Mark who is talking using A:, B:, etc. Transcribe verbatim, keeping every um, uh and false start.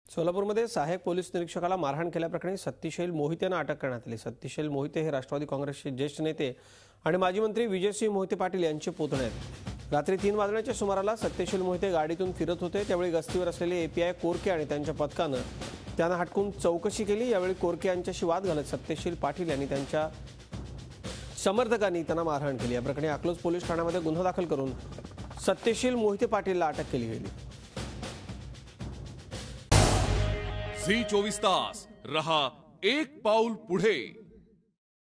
A: सोलापूरमध्ये सहाय्यक पोलीस निरीक्षकाला मारहाण केल्याप्रकरणी सतीशैल मोहिते यांना अटक करण्यात आली। सतीशैल मोहिते हे राष्ट्रवादी काँग्रेसचे ज्येष्ठ नेते आणि माजी मंत्री विजयसिंह मोहिते पाटील यांचे पुतणे आहेत। रात्री तीन वाजण्याच्या सुमाराला सतीशैल मोहिते गाडीतून फिरत होते। त्यावेळी गस्तीवर असलेले एपीआय कोरके आणि त्यांच्या पथकाने त्यांना हटकून चौकशी केली। यावेळी कोरके यांच्याशी वाद घालत सतीशैल पाटील यांनी त्यांच्या समर्थकांनी त्यांना मारहाण केली। या प्रकरणी अकलोज पोलीस ठाण्यामध्ये गुन्हा दाखल करून सतीशैल मोहिते पाटीलला अटक केली गेली।
B: झी चोवीस तास रहा एक पाऊल पुढे।